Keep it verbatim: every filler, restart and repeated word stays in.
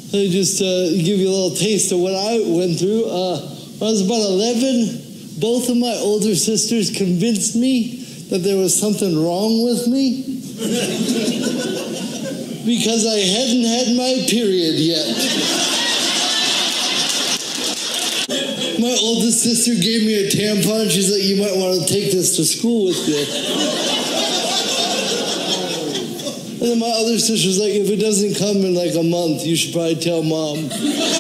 I just uh, give you a little taste of what I went through. Uh, when I was about eleven, both of my older sisters convinced me that there was something wrong with me because I hadn't had my period yet. My oldest sister gave me a tampon. She's like, you might want to take this to school with you. And then my other sister's like, if it doesn't come in like a month, you should probably tell Mom.